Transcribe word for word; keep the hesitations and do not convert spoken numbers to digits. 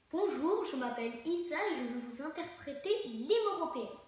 Bonjour, je m'appelle Issa et je vais vous interpréter l'hymne européen.